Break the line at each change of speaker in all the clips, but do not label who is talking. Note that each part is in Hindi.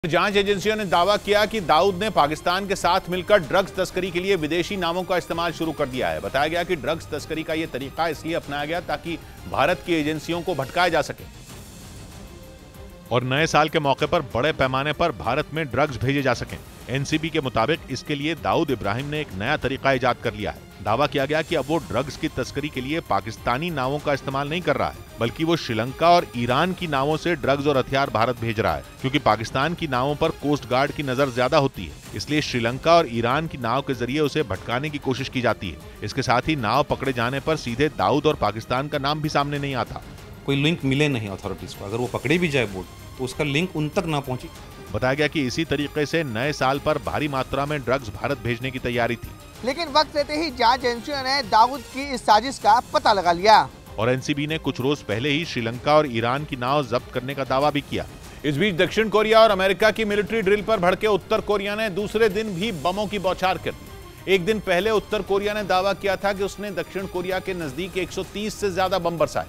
जांच एजेंसियों ने दावा किया कि दाऊद ने पाकिस्तान के साथ मिलकर ड्रग्स तस्करी के लिए विदेशी नामों का इस्तेमाल शुरू कर दिया है। बताया गया कि ड्रग्स तस्करी का यह तरीका इसलिए अपनाया गया ताकि भारत की एजेंसियों को भटकाया जा सके और नए साल के मौके पर बड़े पैमाने पर भारत में ड्रग्स भेजे जा सकें। एनसीबी के मुताबिक इसके लिए दाऊद इब्राहिम ने एक नया तरीका इजाद कर लिया है। दावा किया गया कि अब वो ड्रग्स की तस्करी के लिए पाकिस्तानी नावों का इस्तेमाल नहीं कर रहा है, बल्कि वो श्रीलंका और ईरान की नावों से ड्रग्स और हथियार भारत भेज रहा है। क्योंकि पाकिस्तान की नावों पर कोस्ट गार्ड की नजर ज्यादा होती है, इसलिए श्रीलंका और ईरान की नाव के जरिए उसे भटकाने की कोशिश की जाती है। इसके साथ ही नाव पकड़े जाने पर सीधे दाऊद और पाकिस्तान का नाम भी सामने नहीं आता।
कोई लिंक मिले नहीं अथॉरिटीज को, अगर वो पकड़े भी जाए बोट तो उसका लिंक उन तक ना पहुंची।
बताया गया कि इसी तरीके से नए साल पर भारी मात्रा में ड्रग्स भारत भेजने की तैयारी थी,
लेकिन वक्त रहते ही जांच एजेंसियों ने दाऊद की इस साजिश का पता लगा लिया
और एनसीबी ने कुछ रोज पहले ही श्रीलंका और ईरान की नाव जब्त करने का दावा भी किया। इस बीच दक्षिण कोरिया और अमेरिका की मिलिट्री ड्रिल पर भड़के उत्तर कोरिया ने दूसरे दिन भी बमों की बौछार कर दी। एक दिन पहले उत्तर कोरिया ने दावा किया था कि उसने दक्षिण कोरिया के नजदीक 130 से ज्यादा बम बरसाए,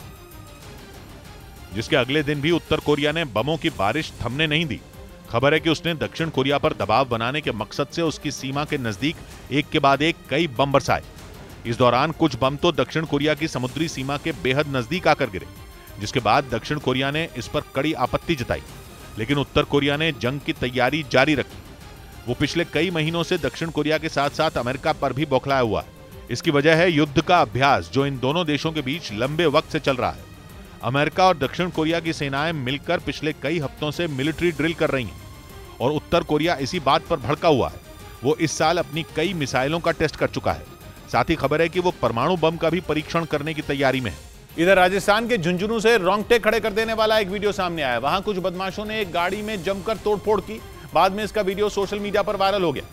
जिसके अगले दिन भी उत्तर कोरिया ने बमों की बारिश थमने नहीं दी। खबर है कि उसने दक्षिण कोरिया पर दबाव बनाने के मकसद से उसकी सीमा के नजदीक एक के बाद एक कई बम बरसाए। इस दौरान कुछ बम तो दक्षिण कोरिया की समुद्री सीमा के बेहद नजदीक आकर गिरे, जिसके बाद दक्षिण कोरिया ने इस पर कड़ी आपत्ति जताई। लेकिन उत्तर कोरिया ने जंग की तैयारी जारी रखी। वो पिछले कई महीनों से दक्षिण कोरिया के साथ साथ अमेरिका पर भी बौखलाया हुआ है। इसकी वजह है युद्ध का अभ्यास जो इन दोनों देशों के बीच लंबे वक्त से चल रहा है। अमेरिका और दक्षिण कोरिया की सेनाएं मिलकर पिछले कई हफ्तों से मिलिट्री ड्रिल कर रही हैं और उत्तर कोरिया इसी बात पर भड़का हुआ है। वो इस साल अपनी कई मिसाइलों का टेस्ट कर चुका है। साथ ही खबर है कि वो परमाणु बम का भी परीक्षण करने की तैयारी में है। इधर राजस्थान के झुंझुनू से रोंगटे खड़े कर देने वाला एक वीडियो सामने आया। वहां कुछ बदमाशों ने एक गाड़ी में जमकर तोड़फोड़ की। बाद में इसका वीडियो सोशल मीडिया पर वायरल हो गया,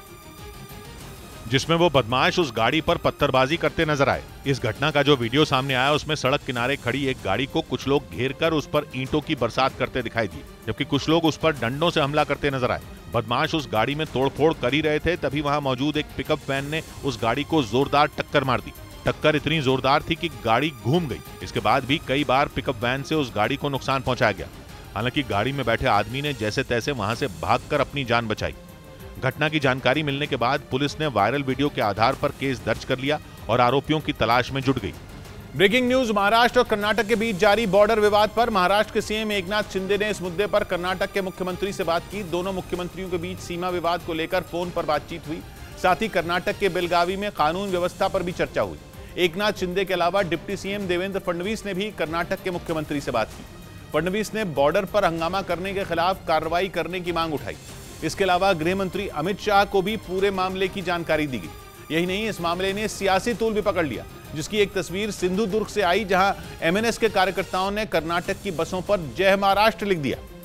जिसमें वो बदमाश उस गाड़ी पर पत्थरबाजी करते नजर आए। इस घटना का जो वीडियो सामने आया उसमें सड़क किनारे खड़ी एक गाड़ी को कुछ लोग घेर कर उस पर ईंटों की बरसात करते दिखाई दिए, जबकि कुछ लोग उस पर डंडों से हमला करते नजर आए। बदमाश उस गाड़ी में तोड़फोड़ कर ही रहे थे, तभी वहां मौजूद एक पिकअप वैन ने उस गाड़ी को जोरदार टक्कर मार दी। टक्कर इतनी जोरदार थी कि गाड़ी घूम गई। इसके बाद भी कई बार पिकअप वैन से उस गाड़ी को नुकसान पहुंचाया गया। हालांकि गाड़ी में बैठे आदमी ने जैसे तैसे वहां से भागकर अपनी जान बचाई। घटना की जानकारी मिलने के बाद पुलिस ने वायरल वीडियो के आधार पर केस दर्ज कर लिया और आरोपियों की तलाश में जुट गई। ब्रेकिंग न्यूज, महाराष्ट्र और कर्नाटक के बीच जारी बॉर्डर विवाद पर महाराष्ट्र के सीएम एकनाथ शिंदे ने इस मुद्दे पर कर्नाटक के मुख्यमंत्री से बात की। दोनों मुख्यमंत्रियों के बीच सीमा विवाद को लेकर फोन पर बातचीत हुई। साथ ही कर्नाटक के बेलगावी में कानून व्यवस्था पर भी चर्चा हुई। एकनाथ शिंदे के अलावा डिप्टी सीएम देवेंद्र फडणवीस ने भी कर्नाटक के मुख्यमंत्री से बात की। फडणवीस ने बॉर्डर पर हंगामा करने के खिलाफ कार्रवाई करने की मांग उठाई। इसके अलावा गृह मंत्री अमित शाह को भी पूरे मामले की जानकारी दी गई। यही नहीं, इस मामले ने सियासी तूल भी पकड़ लिया, जिसकी एक तस्वीर सिंधुदुर्ग से आई, जहां एमएनएस के कार्यकर्ताओं ने कर्नाटक की बसों पर जय महाराष्ट्र लिख दिया।